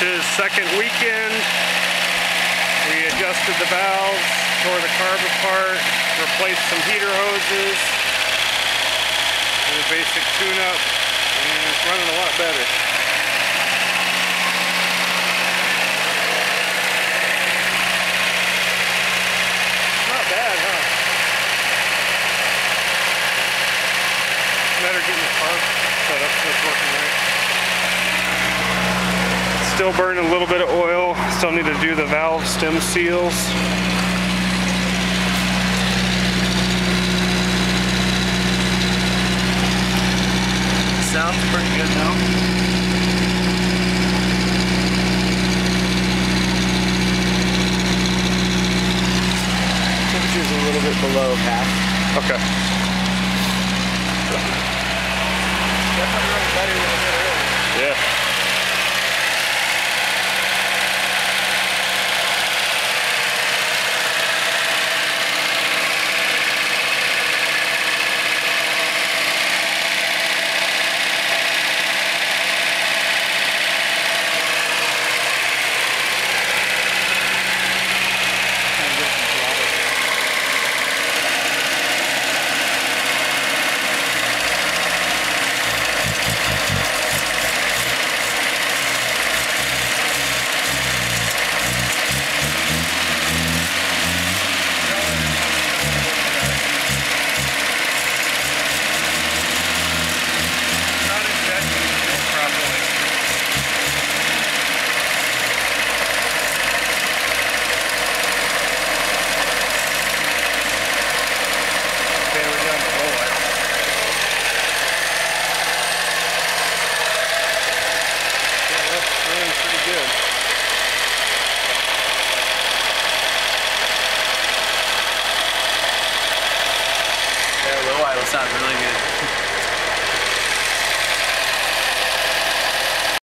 his second weekend. We adjusted the valves, tore the carb apart, replaced some heater hoses, did a basic tune-up, and it's running a lot better. Not bad, huh? Better getting the carb set up so it's working right. Still burning a little bit of oil. Still need to do the valve stem seals. Sounds pretty good now. Temperature's a little bit below half. Okay. Definitely running better than it did earlier. Yeah. It'll sound really good.